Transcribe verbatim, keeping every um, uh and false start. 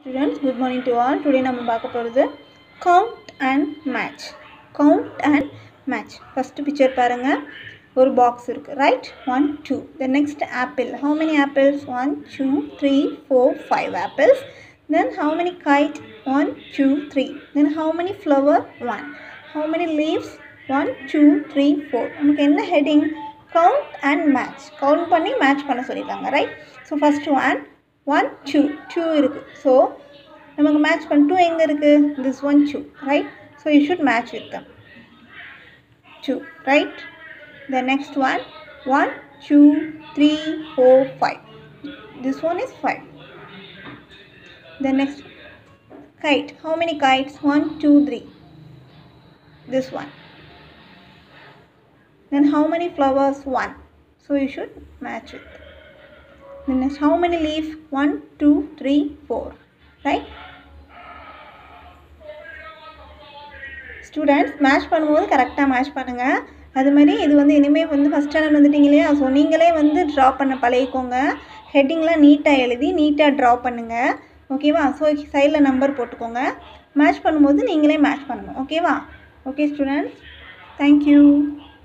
Students, good morning to all. Today நம்ம பார்க்க போறது count and match. Count and match. First picture பாருங்க. ஒரு box இருக்கு. Right? one, two. The next apple. How many apples? one, two, three, four, five apples. Then how many kite? one, two, three. Then how many flower? one. How many leaves? one, two, three, four. நமக்கு என்ன heading? Count and match. Count பண்ணி match பண்ண சொல்லிட்டாங்க. Right? So first one. one, two, two இருக்கு. So, நமக்கு match பண்ண two எங்க இருக்கு? This one, two, right? So, you should match with them. two, right? The next one, one, two, three, four, five. This one is five. The next, kite. How many kites? one, two, three. This one. Then how many flowers? one. So, you should match with them. Then next, how many leaves? one, two, three, four. Right? Students, match பண்ணும்போது கரெக்டாக match பண்ணுங்கள். அது மாதிரி இது வந்து இனிமேல் வந்து first standard வந்துட்டீங்க இல்லையா, ஸோ நீங்களே வந்து ட்ரா பண்ண பழகிக்கோங்க. ஹெட்டிங்லாம் நீட்டாக எழுதி நீட்டாக ட்ரா பண்ணுங்கள். ஓகேவா? ஸோ சைடில் நம்பர் போட்டுக்கோங்க. மேட்ச் பண்ணும்போது நீங்களே மேட்ச் பண்ணணும். ஓகேவா? Okay students, thank you.